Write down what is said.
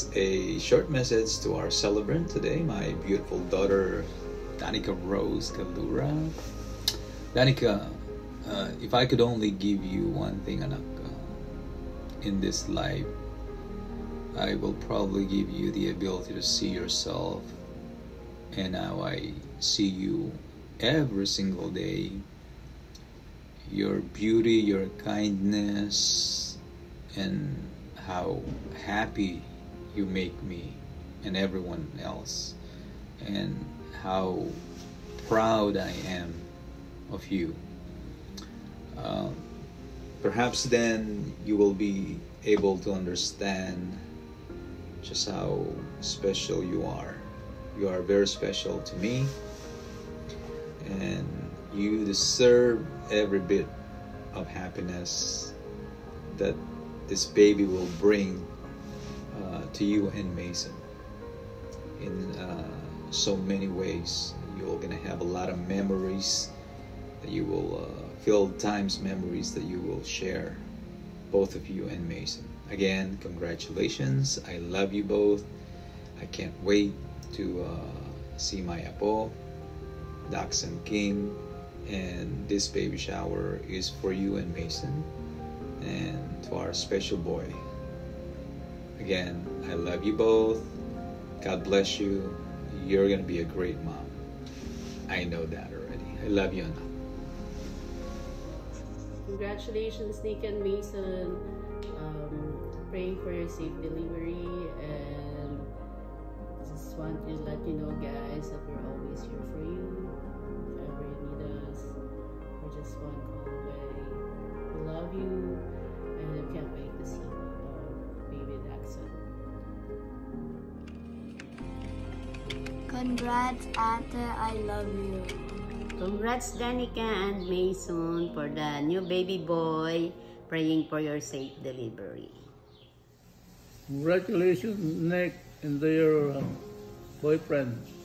is a short message to our celebrant today, my beautiful daughter, Danica Rose Kalura. Danica, if I could only give you one thing, anak, in this life, I will probably give you the ability to see yourself and how I see you every single day. Your beauty, your kindness, and how happy you make me and everyone else, and how proud I am of you. Perhaps then you will be able to understand just how special you are. You are very special to me, and you deserve every bit of happiness that this baby will bring to you and Mason. In so many ways, you're gonna have a lot of memories that you will fill times memories that you will share, both of you and Mason. Again, congratulations. I love you both. I can't wait to see my apo, Dax and King, and this baby shower is for you and Mason, and to our special boy. Again, I love you both. God bless you. You're gonna be a great mom. I know that already. I love you, Anna. Congratulations, Nick and Mason. Praying for your safe delivery, and just want to let you know, guys, that we're always here for you. If ever you need us, we're just one call away. We love you, and I can't wait to see baby Daxon. Congrats, Ate. I love you. Congrats, Danica and Mason, for the new baby boy. Praying for your safe delivery. Congratulations, Nick, and their boyfriend.